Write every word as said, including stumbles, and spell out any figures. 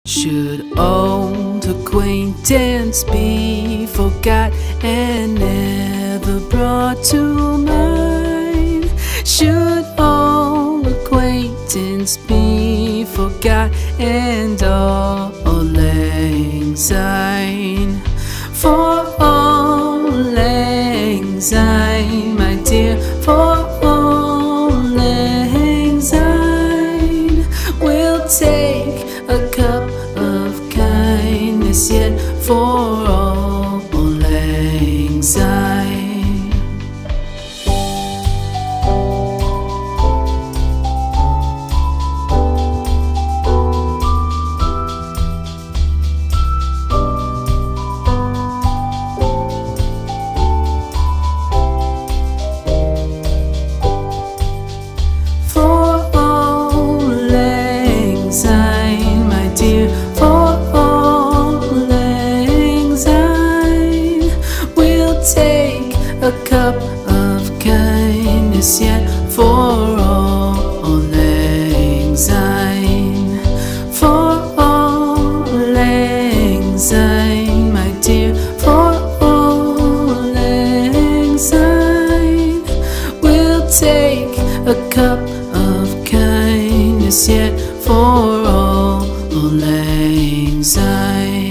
Should old acquaintance be forgot and never brought to mind? Should old acquaintance be forgot and all lang syne? For all lang syne, my dear, for all lang syne, we'll take a cup of kindness yet for all lang syne. Take a cup of kindness yet for all lang syne. For all lang syne, my dear, for all lang syne, we'll take a cup of kindness yet for all lang syne.